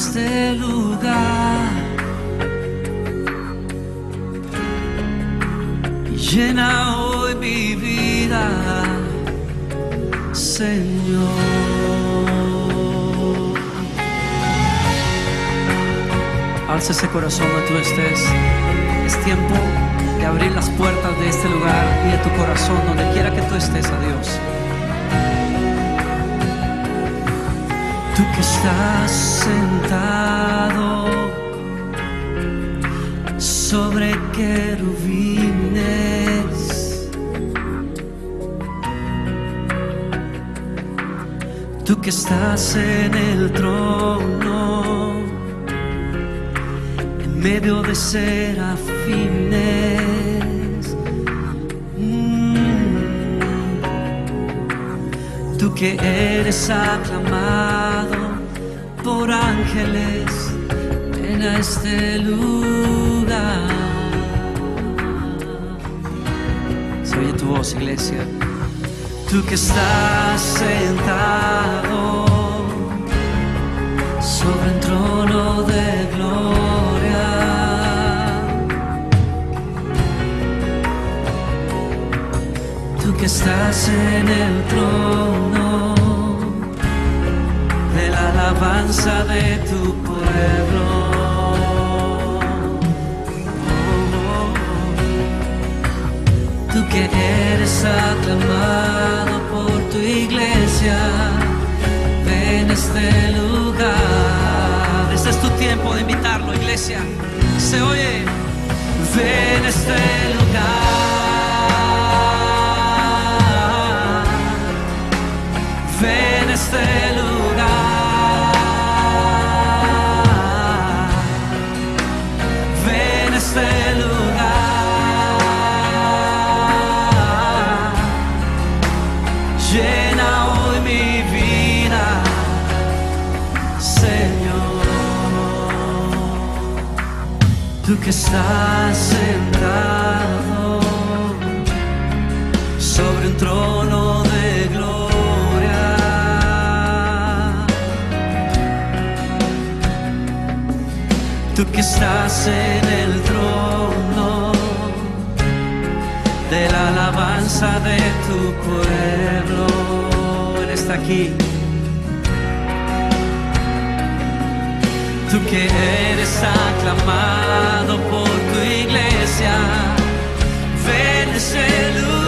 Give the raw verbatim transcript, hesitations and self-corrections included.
este lugar. Llena hoy mi vida, Señor. Alza ese corazón donde tú estés. Es tiempo de abrir las puertas de este lugar y de tu corazón, donde quiera que tú estés, a Dios. Tú que estás sentado sobre querubines, tú que estás en el trono, en medio de serafines, mm. Tú que eres aclamado por ángeles en este lugar. Se oye tu voz, iglesia. Tú que estás sentado sobre un trono de gloria, tú que estás en el trono de la alabanza de tu pueblo. Tú que eres aclamado por tu iglesia, ven a este lugar. Este es tu tiempo de invitarlo, iglesia. Se oye, ven a este lugar, ven a este lugar, ven a este lugar. Llena hoy mi vida, Señor. Tú que estás sentado sobre un trono de gloria, tú que estás en el trono de la alabanza de tu pueblo. Él está aquí. Tú que eres aclamado por tu iglesia, ven a ese lugar.